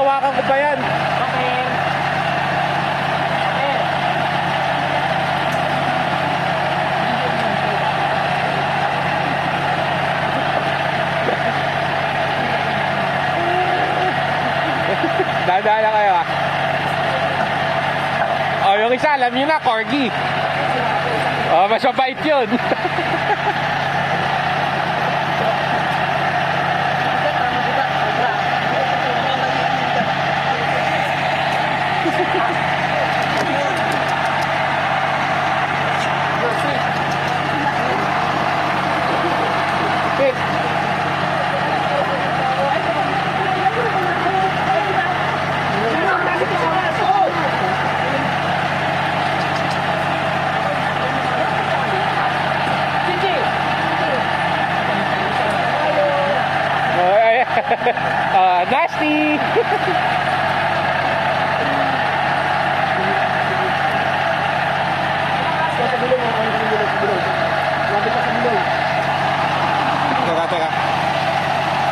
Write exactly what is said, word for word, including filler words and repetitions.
hawakan ko pa yan. Bakit? Dadala kayo ah. Oh, yung isa, alam nyo na, corgi. Oh, mas mabait yun. uh, nasty. Teka, teka.